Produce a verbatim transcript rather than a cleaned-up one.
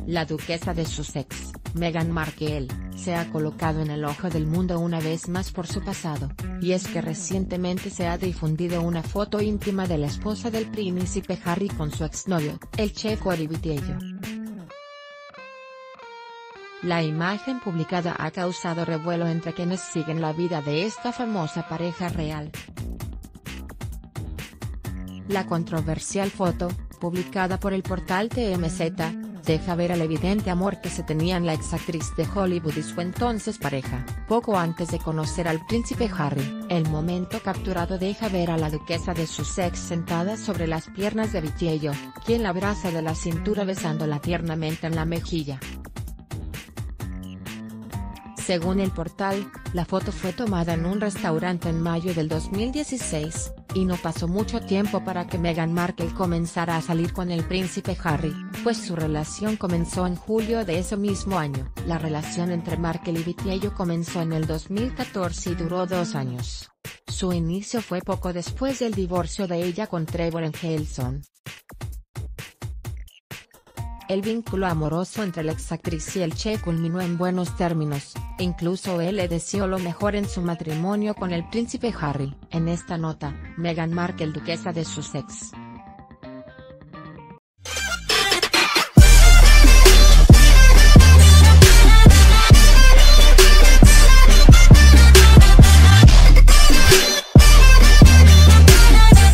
La duquesa de Sussex, Meghan Markle, se ha colocado en el ojo del mundo una vez más por su pasado, y es que recientemente se ha difundido una foto íntima de la esposa del príncipe Harry con su exnovio, el checo Oli Vitiello. La imagen publicada ha causado revuelo entre quienes siguen la vida de esta famosa pareja real. La controversial foto, publicada por el portal T M Z, deja ver el evidente amor que se tenían la exactriz de Hollywood y su entonces pareja, poco antes de conocer al príncipe Harry. El momento capturado deja ver a la duquesa de Sussex sentada sobre las piernas de Vitiello, quien la abraza de la cintura besándola tiernamente en la mejilla. Según el portal, la foto fue tomada en un restaurante en mayo del dos mil dieciséis, y no pasó mucho tiempo para que Meghan Markle comenzara a salir con el príncipe Harry, pues su relación comenzó en julio de ese mismo año. La relación entre Markle y Vitiello comenzó en el dos mil catorce y duró dos años. Su inicio fue poco después del divorcio de ella con Trevor Engelsson. El vínculo amoroso entre la exactriz y el che culminó en buenos términos, e incluso él le deseó lo mejor en su matrimonio con el príncipe Harry. En esta nota, Meghan Markle, duquesa de Sussex,